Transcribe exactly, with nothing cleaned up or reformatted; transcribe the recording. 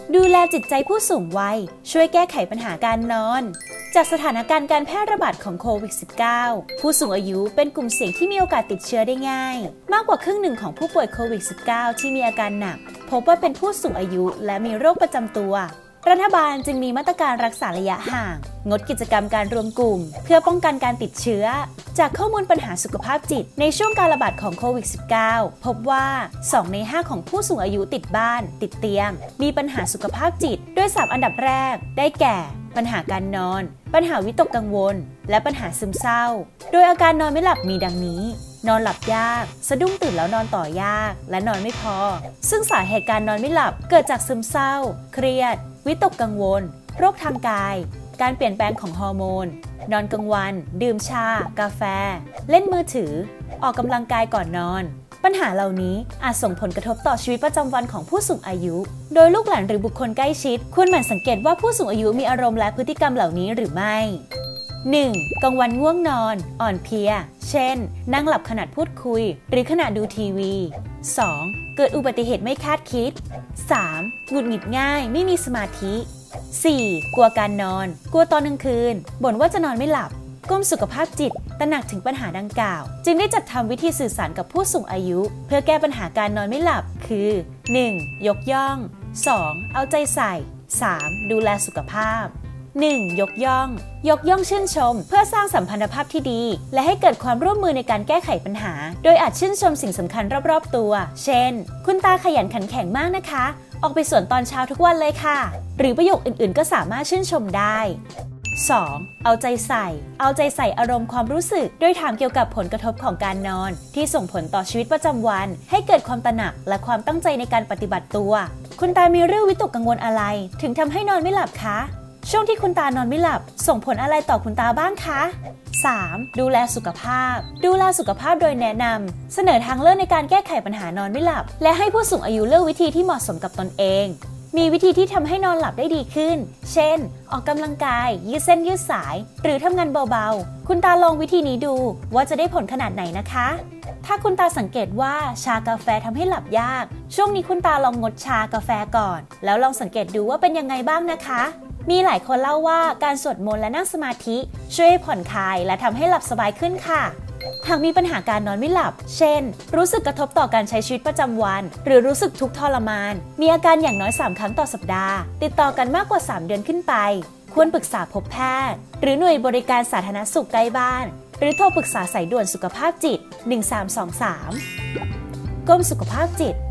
ดูแลจิตใจผู้สูงวัยช่วยแก้ไขปัญหาการนอนจากสถานการณ์การแพร่ระบาดของโควิด สิบเก้า ผู้สูงอายุเป็นกลุ่มเสี่ยงที่มีโอกาสติดเชื้อได้ง่ายมากกว่าครึ่งหนึ่งของผู้ป่วยโควิด สิบเก้า ที่มีอาการหนักพบว่าเป็นผู้สูงอายุและมีโรคประจำตัวรัฐบาลจึงมีมาตรการรักษาระยะห่างงดกิจกรรมการรวมกลุ่มเพื่อป้องกันการติดเชื้อจากข้อมูลปัญหาสุขภาพจิตในช่วงการระบาดของโควิด สิบเก้า พบว่าสองในห้าของผู้สูงอายุติดบ้านติดเตียงมีปัญหาสุขภาพจิตโดยสามอันดับแรกได้แก่ปัญหาการนอนปัญหาวิตกกังวลและปัญหาซึมเศร้าโดยอาการนอนไม่หลับมีดังนี้นอนหลับยากสะดุ้งตื่นแล้วนอนต่อยากและนอนไม่พอซึ่งสาเหตุการนอนไม่หลับเกิดจากซึมเศร้าเครียดวิตกกังวลโรคทางกายการเปลี่ยนแปลงของฮอร์โมนนอนกลางวันดื่มชากาแฟเล่นมือถือออกกำลังกายก่อนนอนปัญหาเหล่านี้อาจส่งผลกระทบต่อชีวิตประจำวันของผู้สูงอายุโดยลูกหลานหรือบุคคลใกล้ชิดควรหมั่นสังเกตว่าผู้สูงอายุมีอารมณ์และพฤติกรรมเหล่านี้หรือไม่ หนึ่ง. กลางวันง่วงนอนอ่อนเพลียเช่นนั่งหลับขณะพูดคุยหรือขณะดูทีวี สอง. เกิดอุบัติเหตุไม่คาดคิด สาม. หงุดหงิดง่ายไม่มีสมาธิ สี่. กลัวการนอนกลัวตอนกลางคืนบ่นว่าจะนอนไม่หลับกรมสุขภาพจิตตระหนักถึงปัญหาดังกล่าวจึงได้จัดทำวิธีสื่อสารกับผู้สูงอายุเพื่อแก้ปัญหาการนอนไม่หลับคือ หนึ่ง. ยกย่อง สอง. เอาใจใส่ สาม. ดูแลสุขภาพ หนึ่ง. ยกย่องยกย่องชื่นชมเพื่อสร้างสัมพันธภาพที่ดีและให้เกิดความร่วมมือในการแก้ไขปัญหาโดยอาจชื่นชมสิ่งสำคัญรอบๆตัวเช่นคุณตาขยันขันแข็งมากนะคะออกไปสวนตอนเช้าทุกวันเลยค่ะหรือประโยคอื่นๆก็สามารถชื่นชมได้ สอง. เอาใจใส่เอาใจใส่อารมณ์ความรู้สึกโดยถามเกี่ยวกับผลกระทบของการนอนที่ส่งผลต่อชีวิตประจำวันให้เกิดความตระหนักและความตั้งใจในการปฏิบัติตัวคุณตามีเรื่องวิตกกังวลอะไรถึงทำให้นอนไม่หลับคะช่วงที่คุณตานอนไม่หลับส่งผลอะไรต่อคุณตาบ้างคะ สาม. ดูแลสุขภาพดูแลสุขภาพโดยแนะนำเสนอทางเลือกในการแก้ไขปัญหานอนไม่หลับและให้ผู้สูงอายุเลือกวิธีที่เหมาะสมกับตนเองมีวิธีที่ทำให้นอนหลับได้ดีขึ้นเช่นออกกำลังกายยืดเส้นยืดสายหรือทำงานเบาๆคุณตาลองวิธีนี้ดูว่าจะได้ผลขนาดไหนนะคะถ้าคุณตาสังเกตว่าชากาแฟทำให้หลับยากช่วงนี้คุณตาลองงดชากาแฟก่อนแล้วลองสังเกตดูว่าเป็นยังไงบ้างนะคะมีหลายคนเล่าว่าการสวดมนต์และนั่งสมาธิช่วยให้ผ่อนคลายและทำให้หลับสบายขึ้นค่ะหากมีปัญหาการนอนไม่หลับเช่นรู้สึกกระทบต่อการใช้ชีวิตประจำวันหรือรู้สึกทุกข์ทรมานมีอาการอย่างน้อยสามครั้งต่อสัปดาห์ติดต่อกันมากกว่าสามเดือนขึ้นไปควรปรึกษาพบแพทย์หรือหน่วยบริการสาธารณสุขใกล้บ้านหรือโทรปรึกษาสายด่วนสุขภาพจิตหนึ่งสามสองสามกรมสุขภาพจิต